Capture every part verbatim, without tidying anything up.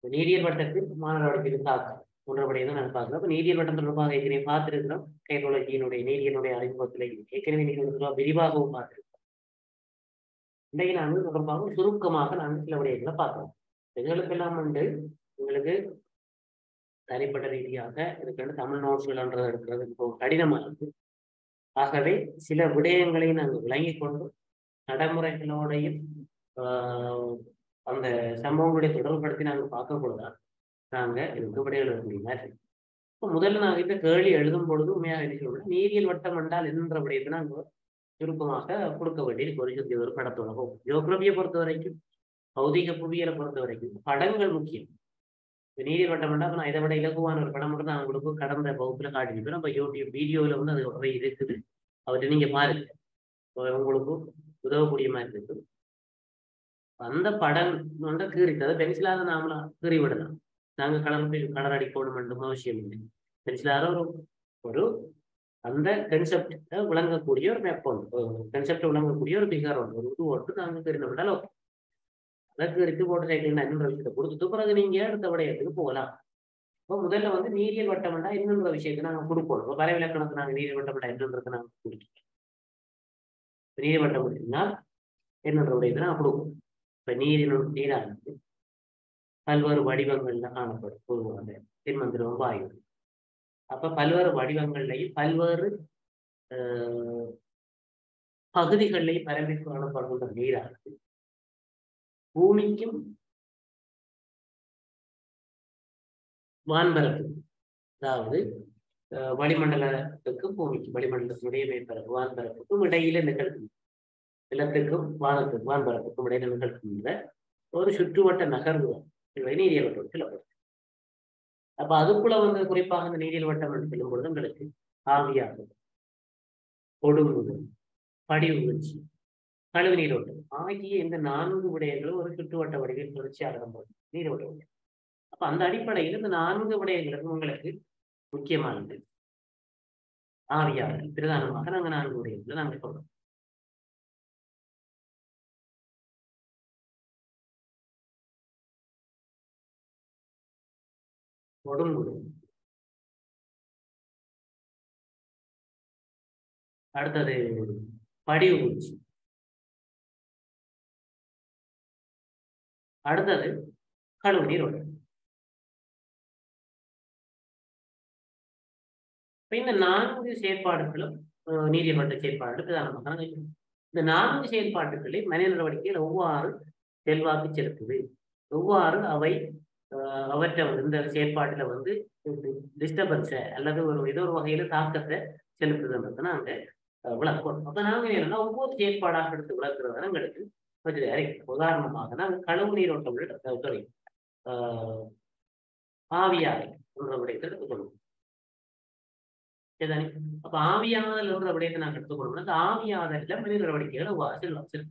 நீரியல் வட்டத்தில் மாணவர்களுக்கு தாக்கம் போன்றபடியை தான் நான் பார்க்கிறோம். அப்ப நீரியல் வட்டம் தொடர்பாக ஏற்கனவே பார்த்திருக்கிறோம். கைரோலஜியினுடைய நீரியனுடைய அறிமுகத்திலே ஏற்கனவே நீங்கள் விரிவாகவும் பார்த்திருக்கிறோம். இன்றைக்கு நாங்கள் தொடர்பாக சுருக்கமாக நாங்கள் சில விடயங்களை பார்க்கிறோம். எங்களுக்கெல்லாம் வந்து உங்களுக்கு தனிப்பட்ட ரீதியாக இதுக்கு தமிழ் நோட்ஸ்கள்ன்றது எடுக்கிறது இப்போ கடினமா இருக்கு. ஆகவே சில விடயங்களை நாங்கள் விளங்கிக் கொண்டு நடைமுறைகளோடையும் ஆஹ் அந்த சம்பவங்களுடைய தொடர்புபடுத்தி நாங்கள் பார்க்க பொழுதுதான் நாங்க இதுக்கு விடைகள் எழுத முடியுமா. இப்போ முதல்ல நாங்கள் இந்த கேள்வி எழுதும் பொழுது உண்மையாக என்ன சொல்றோம், நீரியல் வட்டம் என்றால் என்ற விடயத்தை நாங்கள் சுருக்கமாக கொடுக்க வேண்டியது ஒரு சுத்தி ஒரு படத்துலகம். ஜியோகிராபியை பொறுத்த வரைக்கும் பௌதிக புவியியலை பொறுத்த வரைக்கும் படங்கள் முக்கியம். நீரியல் வட்டம் என்றால் நான் இதை விட இலகுவான ஒரு படம் மட்டும் தான் உங்களுக்கு கடந்த வகுப்புல காட்டியிருப்பேன். நம்ம யூடியூப் வீடியோவில் வந்து அது அவை இருக்குது, அவற்றை நீங்க பாருங்க, உங்களுக்கு உதவக்கூடிய மாதிரி இருக்கு. அந்த படம் வந்து கீறிட்டு அதை பென்சிலாக நாமளா கீறி விடலாம். நாங்க கலர் கலர் அடிக்கணும் மட்டும் அவசியம் இல்லை. பென்சிலாக ஒரு ஒரு அந்த கன்செப்டை விளங்கக்கூடிய ஒரு மேப் ஒன்று, கன்செப்டை விளங்கக்கூடிய ஒரு பிகர் ஒன்று, ஒரு இது ஒன்று நாங்க கீறின விட்டாலும் அதை கீறித்து போட்டு சைக்கிள் என்னன்ற விஷயத்தை கொடுத்துட்டு பிறகு நீங்க அடுத்த விடயத்துக்கு போகலாம். இப்போ முதல்ல வந்து நீரியல் வட்டம்டா என்னன்ற விஷயத்தை நாங்கள் கொடுப்போம். இப்போ வரைவிலக்கணத்தை நாங்கள் நீரியல் வட்டம்டா என்னன்றதை நாங்கள் கொடுத்துட்டோம். நீரியல் வட்டம் அப்படின்னா என்னன்ற விடயத்தை நாங்கள் கொடுப்போம். இப்ப நீரினுள் நீரானது பல்வேறு வடிவங்கள்ல காணப்படும். பொதுவாக திண்மந்திரம் வாயு. அப்ப பல்வேறு வடிவங்கள்லையும் பல்வேறு அஹ் பகுதிகளிலையும் பரம்பி காணப்படுகின்ற நீரானது பூமிக்கும் வான்பரப்புக்கும், அதாவது வளிமண்டலத்துக்கும் பூமிக்கும் வளிமண்டலத்தினுடைய மேற்பரப்பு வான்பரப்புக்கும் இடையில நிகழ்த்தும் நிலத்துக்கும் வானத்துக்கும் வான்பரப்புக்கும் இடையில நிகழ்த்துகின்ற ஒரு சுற்றுவட்ட நகர்வு நீரியல் வட்டம் சொல்லப்படுது. அப்ப அதுக்குள்ள வந்து குறிப்பாக இந்த நீரியல் வட்டம் என்று சொல்லும் பொழுது உங்களுக்கு ஆவியாகும், ஒடுங்குதல், படிவு வீழ்ச்சி, கழிவு நீரோட்டம் ஆகிய இந்த நான்கு விடயங்களும் ஒரு சுற்றுவட்ட வடிவில் தொடர்ச்சியாக நீரோட்ட வட்டம். அப்ப அந்த அடிப்படையில் இந்த நான்கு விடயங்களும் உங்களுக்கு முக்கியமானது. ஆவியாதல் பிரதானமாக நாங்க நான்கு விடயங்களை நாங்கள் சொல்றோம். ஒடுங்குதல், அடுத்தது படிவு வீழ்ச்சி, அடுத்தது கழிவு நீரோட்டம். இந்த நான்கு செயற்பாடுகளும் நீரியல் வட்ட செயற்பாடுகள் பிரதானமாக இந்த நான்கு செயற்பாடுகளை மனித நடவடிக்கைகள் எவ்வாறு செல்வாக்கு செலுத்துது, எவ்வாறு அவை அவற்றை இந்த செயற்பாட்டுல வந்து டிஸ்டர்பன்ஸை அல்லது ஒரு ஏதோ ஒரு வகையில தாக்கத்தை செலுத்துதுன்றது நாங்க விளக்குவோம். அப்ப நாங்க என்னன்னா ஒவ்வொரு செயற்பாடாக எடுத்து விளக்குறத எங்களுக்கு கொஞ்சம் உதாரணமாக நாங்க கழிவு நீரோட்டம் சாரி ஆஹ் ஆவியாதல் என்ற விடயத்தை எடுத்துக்கொள்வோம். சரிதானே? அப்ப ஆவியாதல் என்ற விடயத்தை நாங்க எடுத்துக்கொள்ளணும். அந்த ஆவியாதல்ல மனித நடவடிக்கைகள் செல்லும் செல்லும்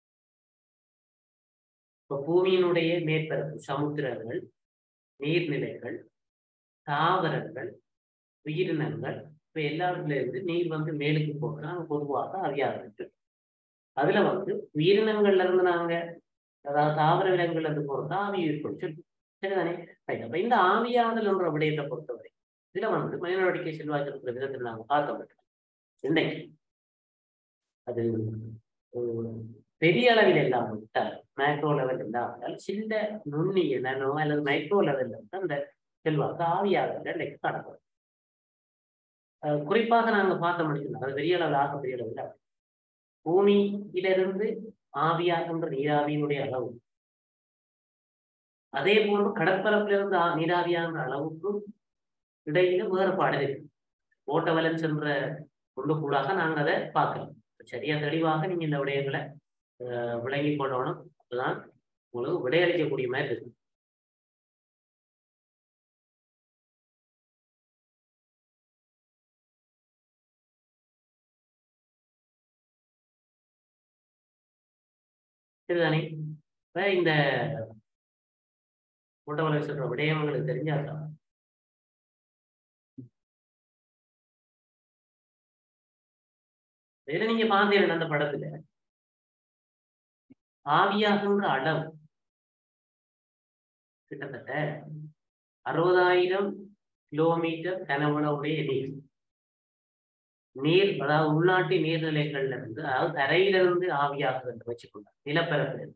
இப்ப பூமியினுடைய மேற்பரப்பு, சமுத்திரங்கள், நீர்நிலைகள், தாவரங்கள், உயிரினங்கள், இப்ப எல்லாத்துல இருந்து நீர் வந்து மேலுக்கு போகிறோம். நாங்க பொதுவாக ஆவியாதல். அதுல வந்து உயிரினங்கள்ல இருந்து நாங்க அதாவது தாவர விலங்குகள்ல இருந்து போறது ஆவி ஏற்படுச்சு. சரிதானே? அப்ப இந்த ஆவியாதல் என்ற விடயத்தை பொறுத்தவரை இதுல வந்து மனித நடவடிக்கை செல்வாக்கு இருக்கிற விதத்தில் நாங்க பார்க்க மாட்டோம். இன்னைக்கு அது பெரிய அளவில் இல்லாமல் விட்டால், மேக்ரோ லெவல் இல்லாமல் சின்ன நுண்ணிய நானோ அல்லது மைக்ரோ லெவல்ல வந்து அந்த செல்வாக்கு ஆவியாதல் இன்னைக்கு காணப்படும். குறிப்பாக நாங்க பார்க்க முடியும், அது பெரிய அளவில் ஆக பெரிய அளவில் பூமியிலிருந்து ஆவியாகின்ற நீராவியினுடைய அளவு, அதே போன்று கடற்பரப்பிலிருந்து நீராவியாகின்ற அளவுக்கும் இடையில வேறுபாடு இருக்கு. ஓட்ட வலன்ஸ் என்ற ஒன்றுக்கூடாக நாங்கள் அதை பார்க்கலாம். சரியா தெளிவாக நீங்க இந்த விடயங்களை அஹ் விளங்கி கொள்ளணும். அப்பதான் உங்களுக்கு விடையளிக்கக்கூடிய மாதிரி இருக்கு. சரிதானே? இந்த ஓட்ட வலன்ஸ் என்ற விடயம் உங்களுக்கு தெரிஞ்சாதான் இதுல நீங்க பார்த்தீங்கன்னா அந்த படத்துல ஆவியாகின்ற அளவு கிட்டத்தட்ட அறுபதாயிரம் கிலோமீட்டர் கனவுடைய நீர் நீர் அதாவது உள்நாட்டு நீர்நிலைகள்ல இருந்து அதாவது தரையிலிருந்து ஆவியாகுது என்று வச்சுக்கொண்டார். நிலப்பரப்பில்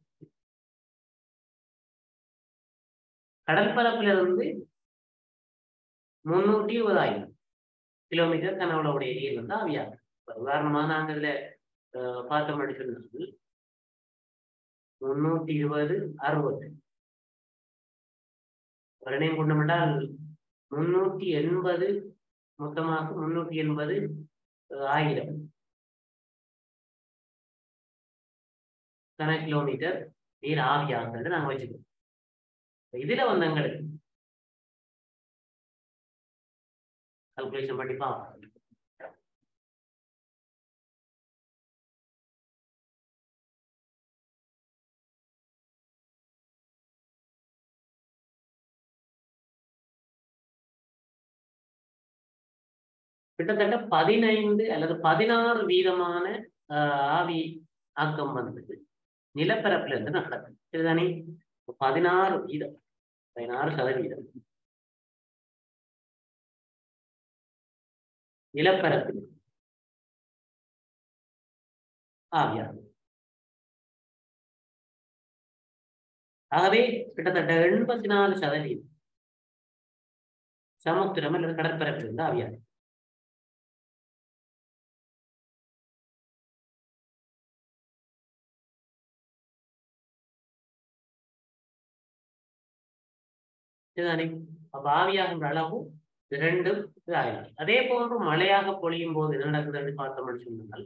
கடற்பரப்பிலிருந்து முன்னூற்றி இருபதாயிரம் கிலோமீட்டர் கனவுடைய நீர் வந்து ஆவியாகுது. உதாரணமா நாங்கள் இதுல பார்த்தோம் எடுக்கிறது முன்னூற்றி இருபது அறுபது வருடம் கொண்டமென்றால் முன்னூற்றி எண்பது மொத்தமாக முன்னூற்றி எண்பது ஆயிரம் கன கிலோமீட்டர் நீர் ஆவியாகிறது நாங்கள் வச்சுக்கோம். இதுல வந்து எங்களுக்கு கால்குலேஷன் பண்ணி பார்ப்போம். கிட்டத்தட்ட பதினைந்து அல்லது பதினாறு வீதமான ஆவி ஆக்கம் வந்தது நிலப்பரப்புல இருந்து நடக்குது. சரிதானே? பதினாறு வீதம் பதினாறு சதவீதம் நிலப்பரப்பு ஆவியாகும். ஆகவே கிட்டத்தட்ட எண்பத்தி நாலு சதவீதம் சமுத்திரம் அல்லது கடற்பரப்பில் இருந்து ஆவியாகும். இதுதானே? அப்ப ஆவியாகின்ற அளவும் இரண்டும் இதாகும். அதே போன்று மழையாக பொழியும் போது என்ன நடக்குதுன்னு பார்த்தோம்னு சொன்னால்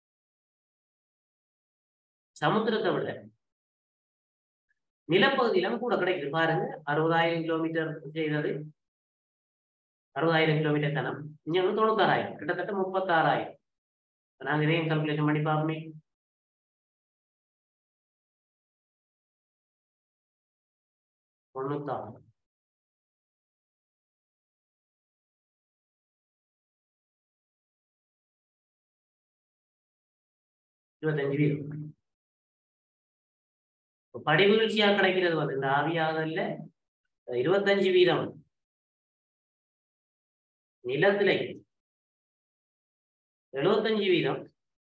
சமுத்திரத்தை விட நிலப்பகுதியிலும் கூட கிடைக்குது. பாருங்க, அறுபதாயிரம் கிலோமீட்டர் செய்தது அறுபதாயிரம் கிலோமீட்டர் கனம், இங்க வந்து தொண்ணூத்தாறாயிரம் கிட்டத்தட்ட முப்பத்தாறாயிரம். நாங்க இதையும் கால்குலேஷன் பண்ணி பார்ப்போமே. தொண்ணூத்தாறு இருபத்தஞ்சு வீதம் படிமகிழ்ச்சியா கிடைக்கிறது வந்து இந்த ஆவியாகல இருபத்தஞ்சு வீதம் நிலத்துல எழுபத்தஞ்சு வீதம்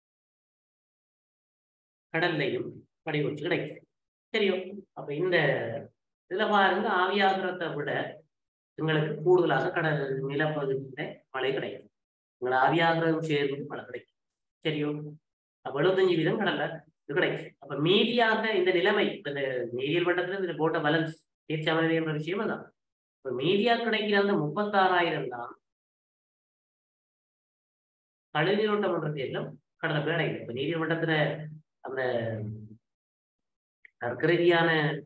கடல்லையும் படிமகிழ்ச்சி கிடைக்குது. சரியோ? அப்ப இந்த இதுல பாருங்க, ஆவியாகிறத விட எங்களுக்கு கூடுதலாக கடல் நிலப்பகுதியில மழை கிடைக்கும். உங்களை ஆவியாகிறதும் சேர்ந்து மழை கிடைக்கும். சரியோ? அப்ப எழுபத்தஞ்சு வீதம் கடல்ல இது கிடைக்கும். அப்ப மீதியாக இந்த நிலைமை இந்த நீரியல் மட்டத்துல இந்த போட்ட பேலன்ஸ் தீர்ச்சாமலை என்ற விஷயம் தான். இப்ப மீதியா கிடைக்கிற அந்த முப்பத்தாறாயிரம் தான் கழிநீரோட்டம் என்ற தேர்தலும் கடலை போய் அடைகிறது. இப்ப நீரியல் மட்டத்துல அந்த தர்க்கரீதியான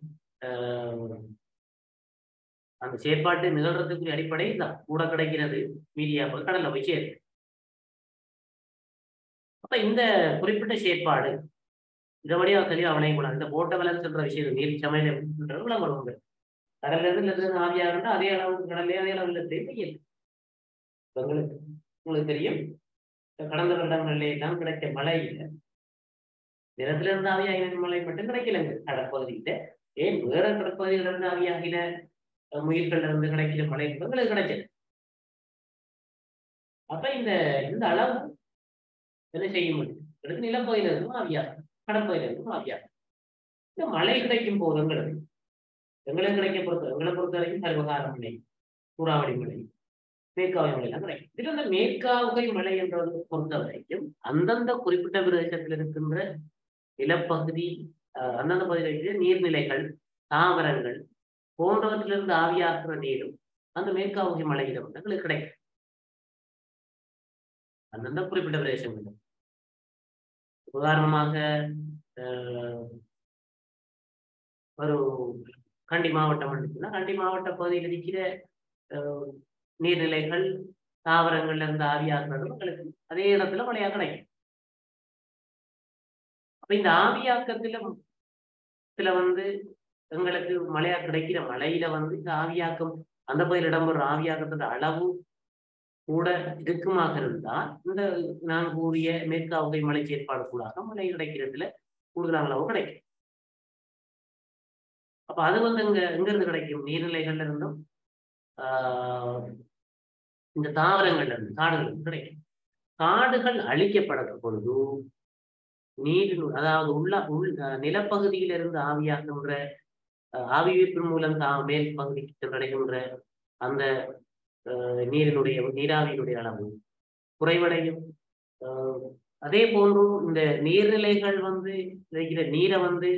அந்த செயற்பாட்டு நிகழ்றதுக்கு அடிப்படை தான் கூட கிடைக்கிறது மீதியா போய் கடல்ல போய் சேரு. அப்ப இந்த குறிப்பிட்ட செயற்பாடு இதை வழியா தெளிவா அவனைக்கூடாது. இந்த போட்ட பேலன்ஸ் என்ற விஷயம் நீர் சமையல் விளம்பரம் கடல்ல இருந்து இருந்து ஆவியாகண்டா அதே அளவுக்கு கடல்லே அதே அளவுல தெரியும். உங்களுக்கு உங்களுக்கு தெரியும், கடந்த வருடங்களிலே எல்லாம் கிடைக்க மழை இல்லை. நிலத்துல இருந்து ஆவியாகின மழை மட்டும் கிடைக்கலங்க கடற்பகுதியில. ஏன் வேற கடற்பகுதியில இருந்து ஆவியாகின முயல்கள்ல இருந்து கிடைக்கிற மழை உங்களுக்கு கிடைச்சது. அப்ப இந்த இந்த அளவு என்ன செய்ய முடியும்? நிலப்பகுதியில இருந்தும் ஆவியாகும், கடற்பகுதியில இருந்தும் ஆவியாகும். இந்த மழை கிடைக்கும் போது எங்களுக்கு எங்களுக்கு கிடைக்க பொறுத்த எங்களை பொறுத்த வரைக்கும் சர்வகார மழை, சூறாவளி மழை, மேற்காவை மழை எல்லாம் கிடைக்கும். இதுல இந்த மேற்காவுகை மழை என்றதை பொறுத்த வரைக்கும் அந்தந்த குறிப்பிட்ட பிரதேசத்தில் இருக்கின்ற நிலப்பகுதி அஹ் அந்தந்த பகுதியில் இருக்கிற நீர்நிலைகள், தாவரங்கள் போன்றவற்றிலிருந்து ஆவியாக்குற நீரும் அந்த மேற்காவுகை மழையில வந்து எங்களுக்கு கிடைக்கும். அந்தந்த குறிப்பிட்ட பிரதேசங்கள் உதாரணமாக ஒரு கண்டி மாவட்டம் இருக்குன்னா கண்டி மாவட்ட பகுதியில் இருக்கிற நீர்நிலைகள், தாவரங்கள்ல இருந்து ஆவியாக்குறது உங்களுக்கு அதே இடத்துல மழையா கிடைக்கும். அப்ப இந்த ஆவியாக்கத்துல சில வந்து எங்களுக்கு மழையா கிடைக்கிற மழையில வந்து இந்த ஆவியாக்கம் அந்த பகுதியில் இடம்பெற ஆவியாக்கத்தோட அளவு கூட இருக்குமாக இருந்தால் இந்த நான் கூறிய மேற்காவுகை மழை செயற்பாடு கூடாக மழை கிடைக்கிறதுல கூடுதலான அளவு கிடைக்கும். அப்ப அப்ப அது வந்து இங்க எங்க இருந்து கிடைக்கும்? நீர்நிலைகள்ல இருந்தும் ஆஹ் இந்த தாவரங்கள்ல இருந்து காடுகள் இருந்து கிடைக்கும். காடுகள் அழிக்கப்பட பொழுது நீர், அதாவது உள்ள உள் நிலப்பகுதியிலிருந்து ஆவியாகின்ற ஆவியீர்ப்பின் மூலம் தான் மேல் பகுதிக்கு சென்றடைகின்ற அந்த நீரினுடைய நீராவியினுடைய அளவு குறைவடையும். அதே போன்று இந்த நீர்நிலைகள் வந்து இருக்கிற நீரை வந்து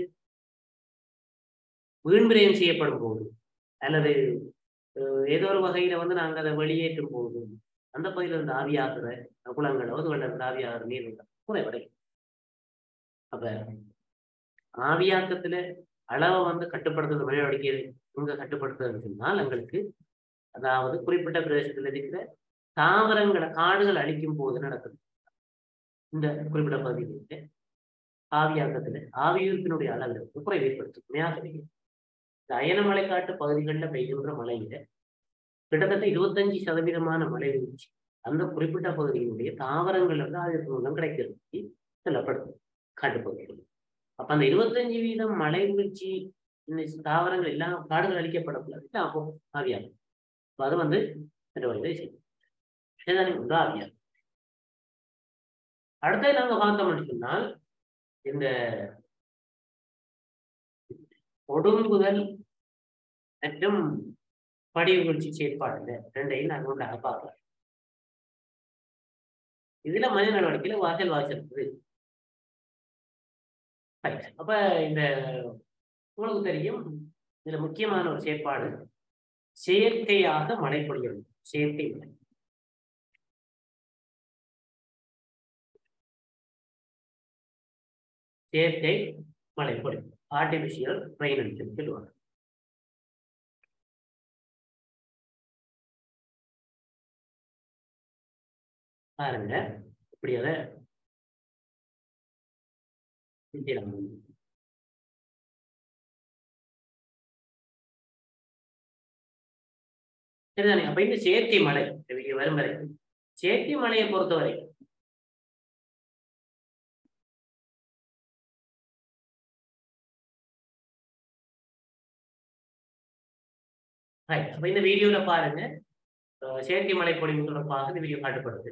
வீண்விரயம் செய்யப்படும் போது அல்லது ஏதோ ஒரு வகையில வந்து நாங்கள் அதை வெளியேற்றும் போது அந்த பகுதியில் இருந்து ஆவியாகிற குளங்களோ அதுகளில் இருந்து ஆவியாகிற நீர் குறைவடையும். அப்ப ஆவியாக்கத்துல அளவை வந்து கட்டுப்படுத்துறது நடவடிக்கை இங்க கட்டுப்படுத்துறது சொன்னால் எங்களுக்கு, அதாவது குறிப்பிட்ட பிரதேசத்தில் இருக்கிற தாவரங்களை காடுகள் அழிக்கும் போது நடக்குது. இந்த குறிப்பிட்ட பகுதியில் ஆவியாக்கத்துல ஆவியூர்ப்பினுடைய அளவில் குறைவு ஏற்படுத்தும். இந்த அயனமலை காட்டு பகுதிகளில் பெய்கின்ற மழையில கிட்டத்தட்ட இருபத்தஞ்சு சதவீதமான மழை வீழ்ச்சி அந்த குறிப்பிட்ட பகுதியினுடைய தாவரங்கள் வந்து ஆவியூர்ப்பு மூலம் கிடைக்கிறது சொல்லப்படுது காட்டுப்பகுதிகள். அப்ப அந்த இருபத்தஞ்சு வீதம் மழை வீழ்ச்சி இந்த தாவரங்கள் எல்லாம் காடுகள் அழிக்கப்படக்கூடாது, அப்போ ஆவியாகும். அது வந்து ஆவியாகும். அடுத்த நாங்க பார்த்தோம்னு சொன்னால் இந்த ஒடுங்குதல் மற்றும் படிவு வீழ்ச்சி செயற்பாடுல ரெண்டையும் நாங்கள் ஒன்றாக பார்க்கலாம். இதுல மனித நடவடிக்கையில வாசல் வாசல் இருக்குது. அப்ப இந்த உங்களுக்கு தெரியும், இதுல முக்கியமான ஒரு செயற்பாடு செயற்கையாக மழை பொழியும். செயற்கை மழை செயற்கை மழை பொழியும், ஆர்டிபிஷியல் ரெயின் என்று சொல்லுவாங்க. பாருங்க இப்படி அதை சரிதானே. அப்ப இந்த செயற்கை மழை வரும் வரை செயற்கை மழையை பொறுத்தவரை அப்ப இந்த வீடியோல பாருங்க, செயற்கை மழை பொழிவு தொடர்பாக இந்த வீடியோ காட்டப்படுது.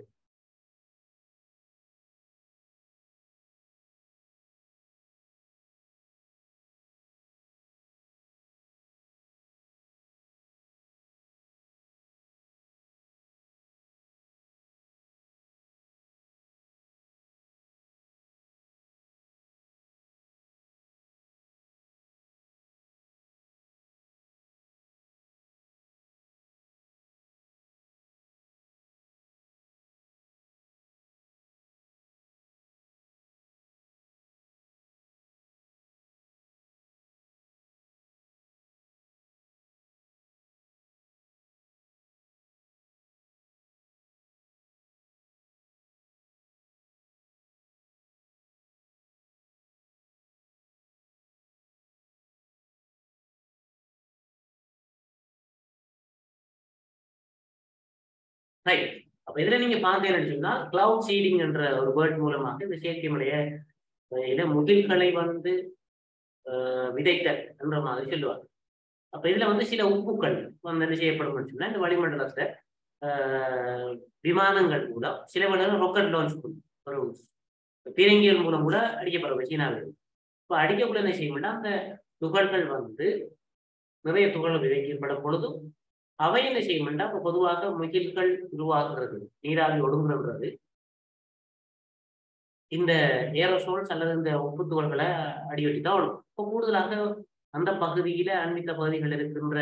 ரைட். அப்ப இதுல நீங்க பாத்தீங்கன்னு சொன்னா கிளவுட் சீடிங் என்ற ஒரு வேர்ட் மூலமாக இந்த செயற்கை மழைய இத முகில்களை வந்து விதைத்தல் என்ற மாதிரி சொல்லுவாங்க. அப்ப இதுல வந்து சில உப்புக்கள் வந்து என்ன செய்யப்படும் சொன்னா இந்த வளிமண்டலத்தை விமானங்கள் மூலம் சில வேளைகள் ராக்கெட் லான்ச் ஒரு பீரங்கிகள் மூலம் கூட அடிக்கப்படும் சீனாவில். இப்ப அடிக்கக்குள்ள என்ன செய்யணும்னா அந்த துகள்கள் வந்து நிறைய துகள்கள் விதைக்கப்படும் பொழுதும் அவை என்ன செய்யும்னா இப்ப பொதுவாக முகில்கள் உருவாக்குறது, நீராவி ஒடுங்குறது இந்த ஏரோசோல்ஸ் அல்லது இந்த உப்பு துகள்களை அடிவெட்டி தான் வரும். இப்போ கூடுதலாக அந்த பகுதியில அண்மித்த பகுதிகள் இருக்கின்ற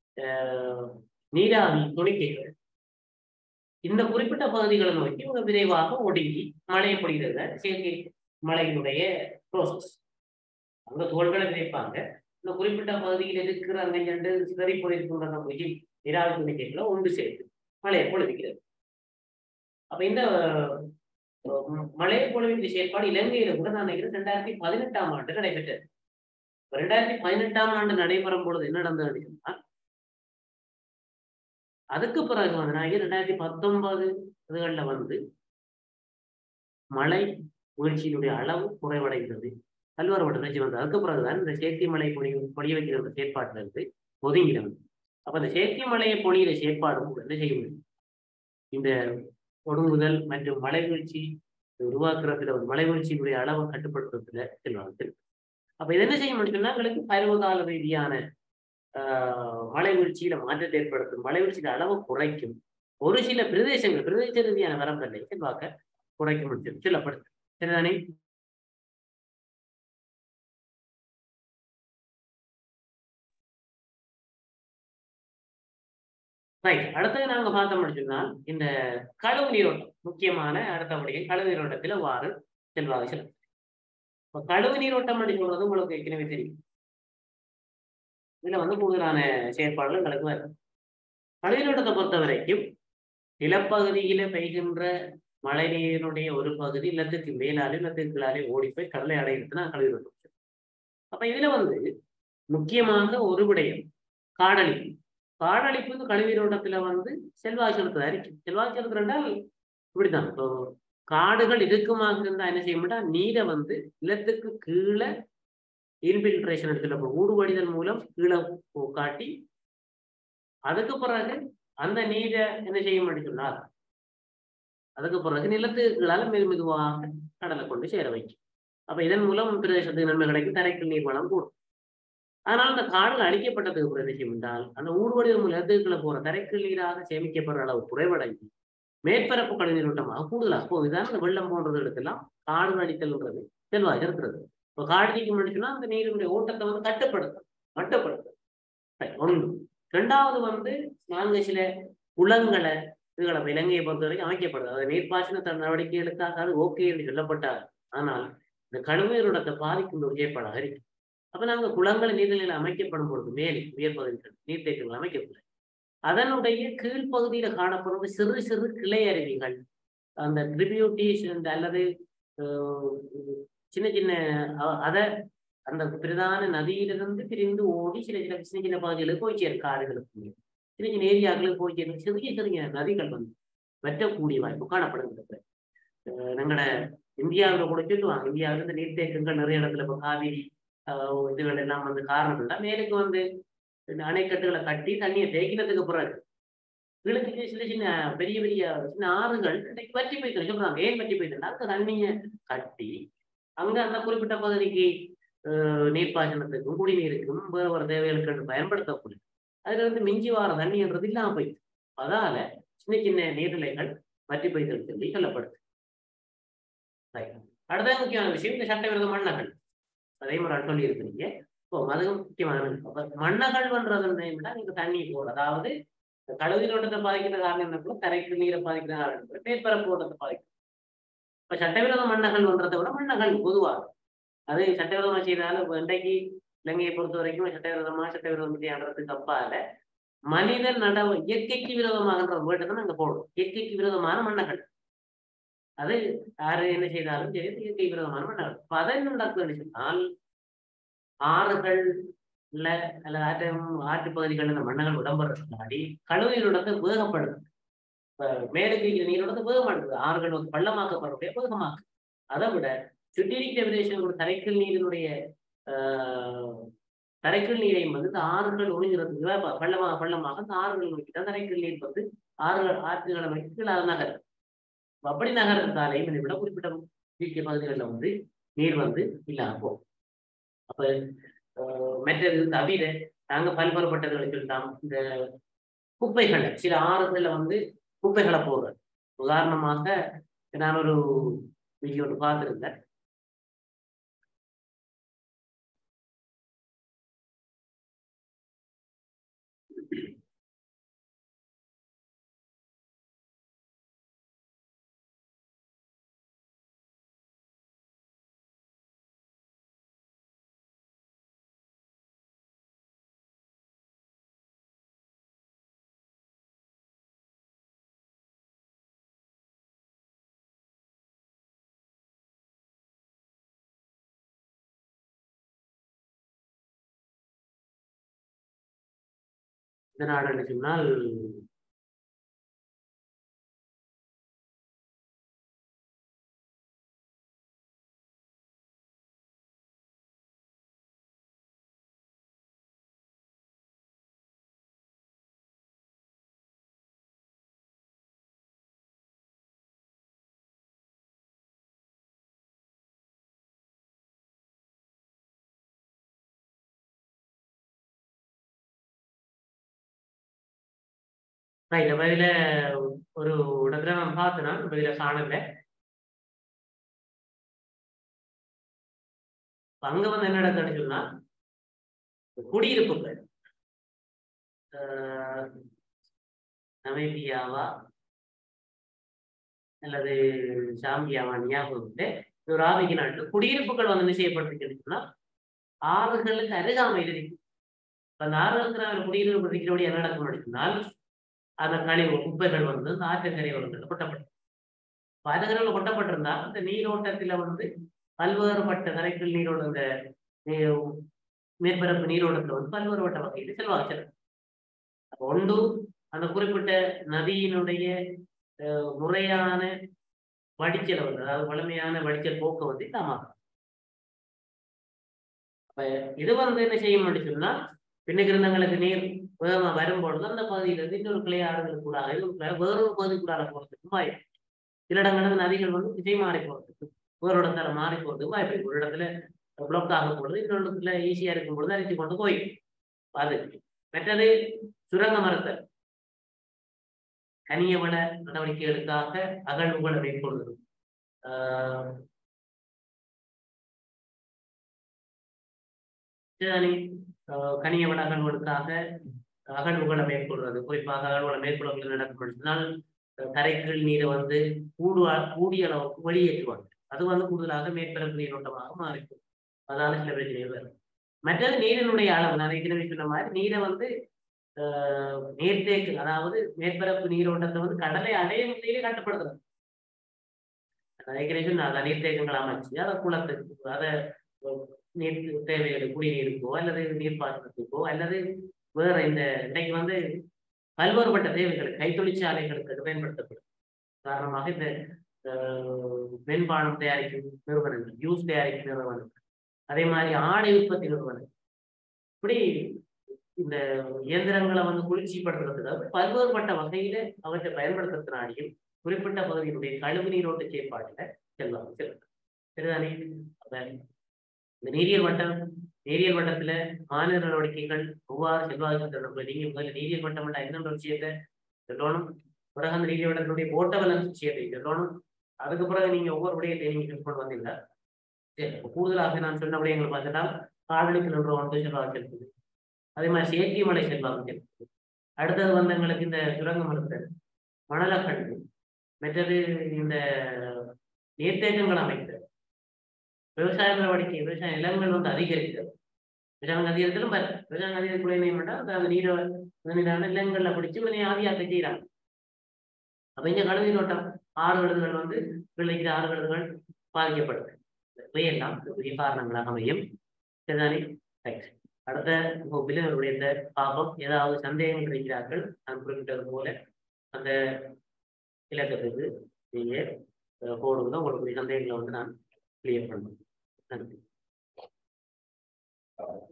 நீராவி துணிக்கைகள் இந்த குறிப்பிட்ட பகுதிகளை நோக்கி இவங்க விரைவாக ஒடுங்கி மழையை பொழிகிறத செயற்கை மழையினுடைய ப்ரோசஸ். அங்க துகள்களை விதைப்பாங்க, இந்த குறிப்பிட்ட பகுதியில் இருக்கிற அந்த இரண்டு சிதறி போயிருக்கின்ற முகில் நீராவி துணிக்கைகளை ஒன்று சேர்த்து மழையை பொழிக்கிறது. அப்ப இந்த மழையை பொழிவின் செயற்பாடு இலங்கையில கூட நான் நினைக்கிறேன் ரெண்டாயிரத்தி பதினெட்டாம் ஆண்டு நடைபெற்றது. ரெண்டாயிரத்தி பதினெட்டாம் ஆண்டு நடைபெறும் பொழுது என்ன நடந்ததுன்னா அதுக்கு பிறகு வந்து நான் ரெண்டாயிரத்தி பத்தொன்பது இதுகள்ல வந்து மழை வீழ்ச்சியினுடைய அளவு குறைவடைகிறது. கல்வர வட்டம் நிச்சயம் வந்து அதுக்கு பிறகுதான் இந்த செயற்கை மழை பொழி பொழிய வைக்கிற ஒரு செயற்பாட்டுல இருந்து ஒதுங்கிடும். அப்ப அந்த செயற்கை மழையை பொழியிற செயற்பாடும் என்ன செய்ய முடியும்? இந்த ஒடுங்குதல் மற்றும் மழை வீழ்ச்சி உருவாக்குறதுல ஒரு மழை வீழ்ச்சியினுடைய அளவை கட்டுப்படுத்துறதுல செல்வாங்க. அப்ப இது என்ன செய்ய முடியும்னா எங்களுக்கு பருவகால ரீதியான ஆஹ் மழை வீழ்ச்சியில மாற்றத்தை ஏற்படுத்தும், மழை வீழ்ச்சியில அளவை குறைக்கும், ஒரு சில பிரதேசங்கள் பிரதேச ரீதியான வரம்பெல்லை செல்வாக்க குறைக்க முடியும் சொல்லப்படுது. சரிதானே? ரைட். அடுத்தது நாங்க பார்த்தோம் அப்படின்னா இந்த கழிவு நீரோட்டம் முக்கியமான அடுத்தபடியே கழிவு நீரோட்டத்துல வாறு செல்வாக செல்லும். இப்ப கழிவு நீரோட்டம் அப்படின்னு சொல்றது உங்களுக்கு ஏற்கனவே தெரியும். இதுல வந்து கூடுதலான செயற்பாடுகள் எங்களுக்கு வரும். கழிவு நீரோட்டத்தை பொறுத்த வரைக்கும் நிலப்பகுதியில பெய்கின்ற மழை நீரினுடைய ஒரு பகுதி இல்லத்துக்கு மேலாலே இல்லத்துக்கு கீழாலே ஓடி போய் கடலை அடையிறதுனா கழிவு நீரோட்டம். அப்ப இதுல வந்து முக்கியமாக ஒரு விடயம் காடழிப்பு. காடழிப்பு கழிவு நீரோட்டத்துல வந்து செல்வாக்கு செலுத்துதா இருக்கு. செல்வாக்கு செலுத்துறதால் இப்படித்தான். இப்போ காடுகள் இருக்குமாக இருந்தா என்ன செய்ய மாட்டா நீரை வந்து நிலத்துக்கு கீழே இன்ஃபில்ட்ரேஷன் எடுத்துல ஊடுபடிதல் மூலம் கீழே காட்டி அதுக்கு பிறகு அந்த நீரை என்ன செய்ய மாட்டேன் அதுக்கு பிறகு நிலத்துக்களால மெது மெதுவாக கடலை கொண்டு சேர வைக்கும். அப்ப இதன் மூலம் பிரதேசத்துக்கு நன்மை கிடைக்கும், தரைக்குள் நீர் வளம் கூடும். அதனால இந்த காடுகள் அழிக்கப்பட்டதுக்கு ஒரு விஷயம் என்றால் அந்த ஊடுபடிதல் மூலம் நிலத்துக்குள்ள போற தரைக்குள் நீராக சேமிக்கப்படுற அளவு குறைவடைந்து மேற்பரப்பு கடல் நீரோட்டமாக கூடுதலாக போகுது. இதுதான் இந்த வெள்ளம் போன்றதுக்கெல்லாம் காடு அடித்தல்ன்றது செல்வாக இருக்கிறது. இப்போ காடு நீக்க முடிச்சுன்னா அந்த நீரினுடைய ஓட்டத்தை வந்து கட்டுப்படுத்தும், மட்டுப்படுத்தும். ஒன்று. ரெண்டாவது வந்து நாங்கள் சில குளங்களை இதுகளை இலங்கையை பொறுத்த வரைக்கும் அமைக்கப்படுது. அது நீர்ப்பாசன நடவடிக்கைகளுக்காக அது ஓகே என்று சொல்லப்பட்டார். ஆனால் இந்த கழிவு நீரோட்டத்தை பாதிக்கும் ஒரு ஏற்பாடாக இருக்கு. அப்ப நாங்கள் குளங்களை நீர்நிலையில் அமைக்கப்படும் பொழுது மேலே உயர்பகுதிகள் நீர்த்தேக்கங்கள் அமைக்கப்படும் அதனுடைய கீழ்ப்பகுதியில காணப்படுவது சிறு சிறு கிளை அருவிகள், அந்த ட்ரிபியூட்டிஸ் அல்லது சின்ன சின்ன அதை அந்த பிரதான நதியிலிருந்து பிரிந்து ஓடி சில சில சின்ன சின்ன பகுதிகளுக்கு போய் சேரும், காடுகளுக்கு சின்ன சின்ன ஏரியாக்களுக்கு போய் சேரும் சிறிய சிறிய நதிகள் வந்து வெட்டக்கூடிய வாய்ப்பு காணப்படுகிறது. எங்களோட இந்தியாவில் கூட சொல்லுவாங்க, இந்தியாவில் இந்த நீர்த்தேக்கங்கள் நிறைய இடத்துல இப்போ காவிரி இதுகள் எல்லாம் வந்து காரணம் இல்லை, மேலுக்கு வந்து அணைக்கட்டுகளை கட்டி தண்ணியை தேக்கினதுக்கு பிறகு கிழக்கு சின்ன சின்ன பெரிய பெரிய சின்ன ஆறுகள் இன்னைக்கு வற்றி போய்த்து சொல்றாங்க. ஏன் வற்றி போய்த்துனா அந்த தண்ணியை கட்டி அங்க அந்த குறிப்பிட்ட பகுதிக்கு நீர்ப்பாசனத்துக்கும் குடிநீருக்கும் வேறு வேறு தேவைகளுக்கு பயன்படுத்தக்கூடிய அதுல இருந்து மிஞ்சி வார தண்ணின்றது இல்லாம போயிடுது. அதால சின்ன சின்ன நீர்நிலைகள் வற்றி போய்த்தல் சொல்லி சொல்லப்படுது. அடுத்த முக்கியமான விஷயம் இந்த சட்டவிரோத மண்ணகல். அதே மாதிரி சொல்லி இருக்கிறீங்க. இப்போ அது முக்கியமான மண்ணகல் பண்றதுன்னு நீங்க தண்ணி போடும், அதாவது கழிவு நீரோட்டத்தை பாதிக்கிற காரணம் என்ன கூட தரைக்கு நீரை பாதிக்கிற காரணம் மேற்பரப்பு ஓட்டத்தை பாதிக்கும். இப்ப சட்டவிரோத மண்ணகல் பண்றதை விட மண்ணகல் பொதுவாக அது சட்டவிரோதமா செய்தாலும் இன்றைக்கு இலங்கையை பொறுத்த வரைக்கும் சட்டவிரோதமா சட்டவிரோதத்துக்கு அப்பால மனிதன் நடவு இயற்கைக்கு விரோதமாகன்ற வேர்டை தான் நாங்க போடுறோம். இயற்கைக்கு விரோதமான மண்ணகல் அது யாரு என்ன செய்தாலும் சரி இயற்கை விரோதமான மண்ணகல். அதை நடக்குதுன்னு சொன்னால் ஆறுகள் இல்ல அல்ல ஆற்று ஆற்று பகுதிகள் இந்த மண்ணங்கள் உடம்புறதுனாடி கழிவு நீரோட்டத்தை வேகப்படுது. மேலுக்கு நீரோட்டத்தை வேகமாடுது. ஆறுகள் வந்து பள்ளமாக்கப்படுறதே வேகமாக்கு. அதை விட சுற்றி இருக்கிற பிரதேசங்களோட தரைக்கல் நீரினுடைய ஆஹ் தரைக்கல் நீரையும் வந்து இந்த ஆறுகள் ஒழுங்கிறதுக்கு பள்ளமாக பள்ளமாக அந்த ஆறுகள் நோக்கிட்ட தரைக்கல் நீர் வந்து ஆறுகள் ஆற்றுகளை நோக்கி கீழே நகர் அப்படி நகரத்தாலையும் இதை விட குறிப்பிட்ட வீட்டிய பகுதிகளில் வந்து நீர் வந்து இல்லாம போகும். அப்ப மற்றது தவிர நாங்க பல்வேறுபட்டதை சொல்லலாம். இந்த குப்பைகளை சில ஆறுகள்ல வந்து குப்பைகளை போடுறது. உதாரணமாக நான் ஒரு வீடியோ ஒன்று பார்த்துருந்தேன். இதனால் என்ன சொன்னால் ரைட். அப்ப இதுல ஒரு இடத்துல நான் பார்த்தேன்னா இப்ப இதுல காணல. அங்க வந்து என்ன நடக்குதுன்னு சொன்னா குடியிருப்புகள் நமேபியாவா அல்லது சாம்பியாவா ஞாபகம் ஒரு ஆவிக்கு நாட்டு குடியிருப்புகள் வந்து என்ன செய்யப்பட்டிருக்குன்னா ஆறுகளுக்கு அருகாமையில் இருக்கு. அந்த ஆறுகளுக்கு குடியிருப்பு இருக்கிறபடி என்ன நடக்கும் அப்படின்னால் அந்த கழிவு குப்பைகள் வந்து அந்த ஆற்றங்கரையோரங்களில் கொட்டப்படும். ஆற்றங்கரையில் கொட்டப்பட்டிருந்தா அந்த நீரோட்டத்துல வந்து பல்வேறுபட்ட கரைக்கல் நீரோட அந்த மேற்பரப்பு நீரோட்டத்துல வந்து பல்வேறுபட்ட வகையில் செல்வாங்க. ஒன்று அந்த குறிப்பிட்ட நதியினுடைய முறையான வடிச்சலை வந்து அதாவது வலிமையான வடிச்சல் போக்க வந்து தாமாகும். அப்ப இது வந்து என்ன செய்யும் அப்படின்னு சொன்னா பின்ன கிருந்தங்களுக்கு நீர் வேகமா வரும்பொழுது அந்த பகுதியிலிருந்து இன்னொரு கிளை ஆறுகளுக்கு கூட வேறொரு பகுதிக்குள்ளார போறதுக்கு வாய்ப்பு. சில இடங்களுக்கு நதிகள் வந்து திசை மாறி போறதுக்கு வேறு இடத்துல மாறி போறதுக்கு வாய்ப்பு. ஒரு இடத்துல பிளாக் ஆகும் பொழுது இன்னொரு இடத்துல ஈஸியா இருக்கும் பொழுது அழைத்து கொண்டு போயிடும். அது மற்றது சுரங்க மரத்தல் கனியவள நடவடிக்கைகளுக்காக அகழ்வுகளை மேற்கொள்வது. ஆஹ் கனியவள அகழ்வுகளுக்காக அகழ்வுகளை மேற்கொள்வது. குறிப்பாக அகழ்வுகளை மேற்கொள்வதில் நடக்கப்படுத்தினால் கரைக்கீழ் நீரை வந்து கூடுவா கூடிய அளவுக்கு வெளியேற்றுவாங்க. அது வந்து கூடுதலாக மேற்பரப்பு நீரோட்டமாக மாறிக்கும். அதனால சில பிரச்சனைகள் வரும். மற்றது நீரினுடைய அளவு நான் ஏற்கனவே சொன்ன மாதிரி நீரை வந்து ஆஹ் நீர்த்தேக்கு அதாவது மேற்பரப்பு நீரோட்டத்தை வந்து கடலை அடையும் நிலையிலே கட்டுப்படுத்துறது. ஏற்கனவே சொன்ன நீர்த்தேக்கங்கள் அமைச்சு அதை குளத்துக்கு அதை நீர் தேவைகள் குடிநீருக்கோ அல்லது நீர்ப்பாசனத்துக்கோ அல்லது வேற இந்த இன்னைக்கு வந்து பல்வேறுபட்ட தேவைகள் கைத்தொழிற்சாலைகளுக்கு பயன்படுத்தப்படும். காரணமாக இந்த வெண்பானம் தயாரிக்கும் நிறுவனங்கள், ஜூஸ் தயாரிக்கும் நிறுவனங்கள், அதே மாதிரி ஆடை உற்பத்தி நிறுவனங்கள், இப்படி இந்த இயந்திரங்களை வந்து குளிர்ச்சிப்படுத்துறதுக்காக பல்வேறுபட்ட வகையில அவற்றை பயன்படுத்துறதுனாலையும் குறிப்பிட்ட பகுதியினுடைய கழிவு நீரோட்ட செயற்பாடுல செல்வாங்க செல்லும். சரிதானே? இந்த நீரியல் வட்டம் நீரியல் வட்டத்துல மாநில நடவடிக்கைகள் எவ்வாறு செல்வாக்கு தொடர்பு நீங்க முதல்ல நீரியல் வட்டம் என்னென்ற விஷயத்தை சொல்லணும். பிறகு அந்த நீரியல் வட்டத்தினுடைய ஓட்ட வளர்ச்சி விஷயத்தை சொல்லணும். அதுக்கு பிறகு நீங்க ஒவ்வொரு விடயத்தை நீங்க கொண்டு வந்தீங்க. சரி, கூடுதலாக நான் சொன்ன விடயங்களை பார்த்துட்டா காடழிப்பு என்ற ஒன்று செல்வாக்கு செலுத்துது. அதே மாதிரி செயற்கை மலை செல்வாக்கு செலுத்துது. அடுத்தது வந்து எங்களுக்கு இந்த சுரங்கம் இருக்கிறது, மணலக்கட்டு, மற்றது இந்த நீர்த்தேக்கங்கள் அமைக்கிறது, விவசாய நடவடிக்கை, விவசாய நிலங்கள் வந்து அதிகரிக்கிறது. விவசாயம் அதிகரித்தாலும் விவசாயம் அதிகரிக்க மாட்டால் அந்த நீரை நிலங்கள்ல பிடிச்சு கொஞ்சம் ஆவியாக்க செய்யறாங்க. அப்ப இந்த கழிவு நீரோட்டம் ஆறு விடுதுகள் வந்து விளைக்கிற ஆறு விடுதுகள் பாதிக்கப்படுது. இவையெல்லாம் பெரிய காரணங்களாக அமையும். சரிதானே? அடுத்த வகுப்பில் அவருடைய இந்த பாபம் ஏதாவது சந்தேகங்கள் இருக்கிறார்கள் நான் குறிப்பிட்டது போல அந்த இலக்கத்துக்கு நீங்க போடுங்க. உங்களுக்கு சந்தேகங்களை வந்து நான் கிளியர் பண்ணுவேன். நன்றி.